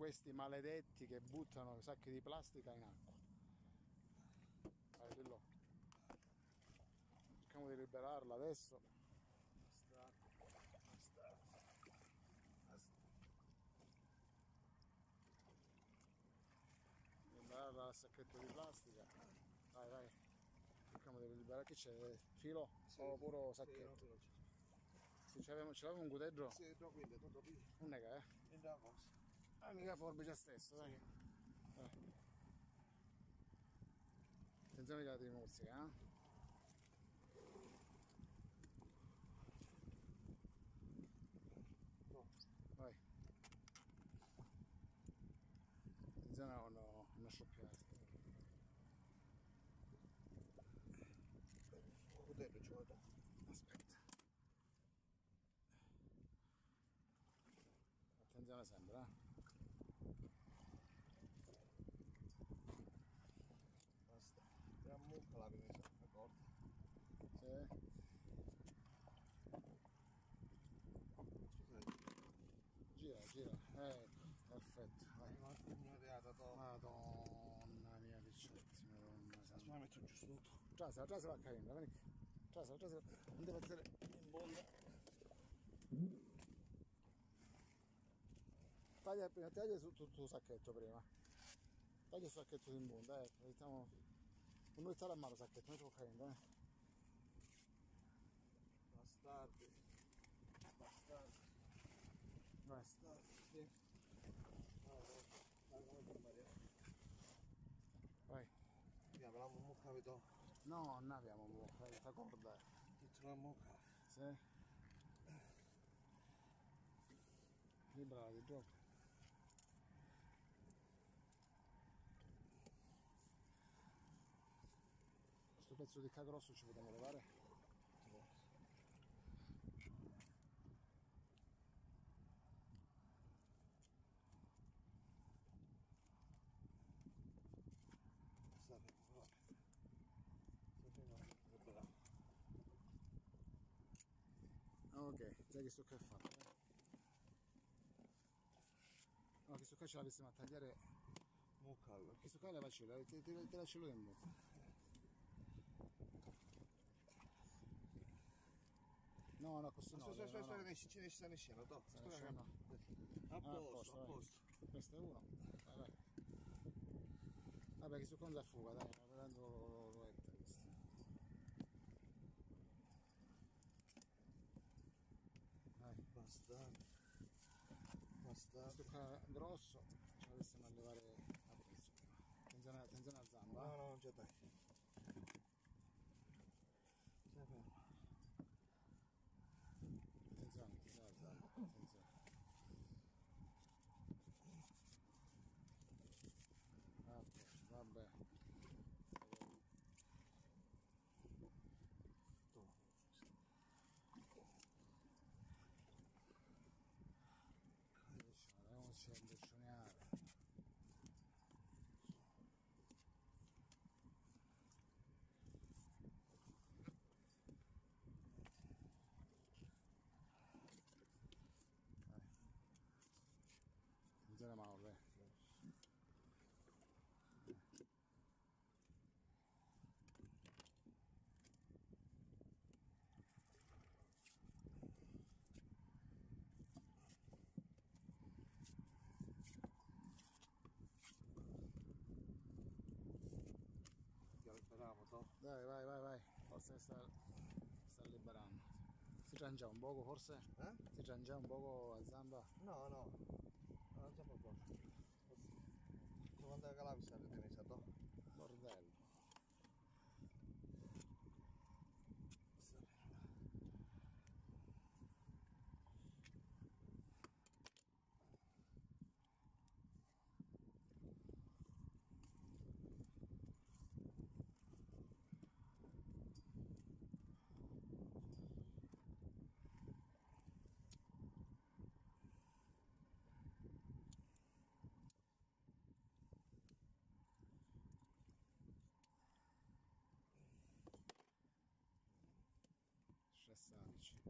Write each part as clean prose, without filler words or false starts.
questi maledetti che buttano sacchi di plastica in acqua. Vai di là. Cerchiamo di liberarla adesso. Basta. Liberarla dal sacchetto di plastica. Vai. Cerchiamo di liberare. Che c'è? Filo? Sì, o puro sì, sacchetto? Sì, ce l'avevamo un guteggio? Sì, tranquillo, tutto qui. Non è che Entra la cosa. mica forbice stesso, dai. Attenzione che la ti mozzica, eh? No. Vai. Attenzione a non scoppiare. Poterlo ci vado. Aspetta. Attenzione sempre, eh? Basta. È un mucca la presa, d'accordo? Sì. Gira. Ecco, perfetto. Vai. Madonna mia, picciotti, madonna Aspetta, santa. la metto giusto tutto. Trasela a carina, vieni qui. Trasela. Non deve essere in bonda. Taglia su tutto il sacchetto prima. Taglia il sacchetto in bonda, ecco, mettiamo. Non mettere a mano il sacchetto, metti con carina, Bastardi. Vai. Sì. Vai. Mi avremo un mucca, vedo. No, non abbiamo bocca, questa corda. Dietro la mucca. Sì. Librala di gioco. Questo pezzo di cagrosso ci potremmo levare? Ok, già che sto che è fatto. No, questo qua ce l'avessimo a tagliare. Mucca allora. Questo qua la faccio, te la ce l'ho in bocca. No, questo no. Aspetta, ne sta nescendo, no. A posto. Questo è uno. Vai. Vabbè, questo qua non si fuga, dai, prendo lo metto questo. Dai. Basta. Questo qua grosso, ce l'avessimo a levare a pezzo. Attenzione alla zamba. No, non c'è dai. Stai fermo. Attenzione alla zamba, attenzione. Vabbè. Vediamo se c'è il bescioniare. Attenzione alla mano, Liberiamo, no? Dai, vai. Forse sta liberando. Si già un poco, forse? Si già un poco a zamba? No, non c'è qualcosa. Devo andare a calavisa a tenere, no? Bordello. Stressarci.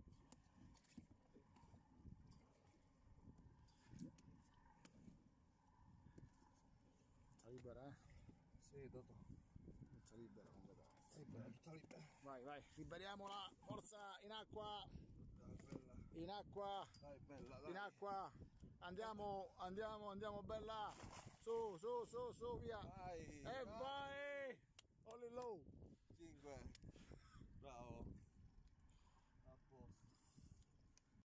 libera, eh? Sì, Totò. Tutta libera completamente. Libera, tutta libera. Vai, vai, liberiamola, forza, in acqua, Dai, bella. in acqua, Dai, bella, dai. in acqua. Andiamo, andiamo, andiamo bella. Su, su, su, su, via. Vai, E vai. vai! All in low. 5.